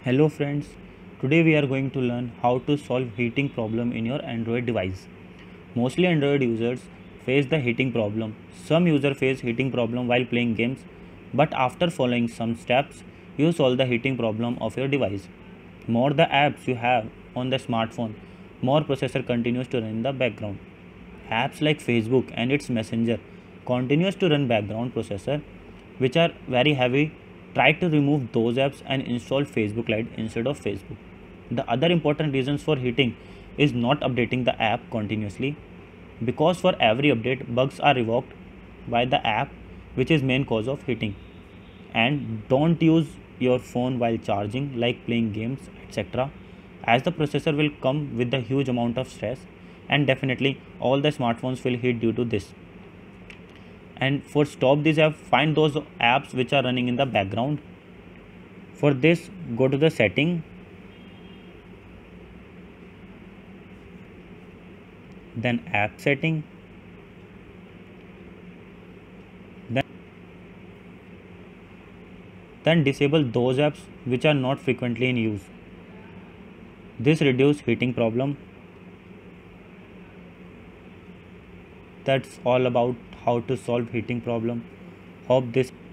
Hello friends, today we are going to learn how to solve heating problem in your Android device. Mostly Android users face the heating problem. Some users face heating problem while playing games, but after following some steps, you solve the heating problem of your device. More the apps you have on the smartphone, more processor continues to run in the background. Apps like Facebook and its messenger continues to run background processor which are very heavy. Try to remove those apps and install Facebook Lite instead of Facebook. The other important reasons for heating is not updating the app continuously, because for every update bugs are revoked by the app, which is main cause of heating. And don't use your phone while charging, like playing games, etc., as the processor will come with a huge amount of stress, and definitely all the smartphones will heat due to this. And for stop this app, find those apps which are running in the background. For this, go to the setting, then app setting, then disable those apps which are not frequently in use. This reduce heating problem. That's all about how to solve heating problem. Hope this